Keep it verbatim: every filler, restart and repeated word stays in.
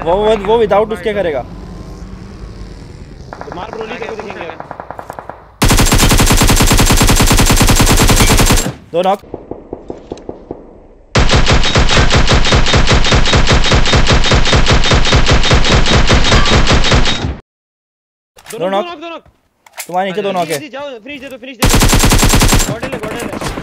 वो वो वो विदाउट उसके करेगा। मार ब्रोली को देखेंगे। दो नॉक। दो नॉक दो नॉक। तुम्हारे नीचे दो नॉक है। जाओ फिनिश दे दो फिनिश दे दो। गॉडल है गॉडल है।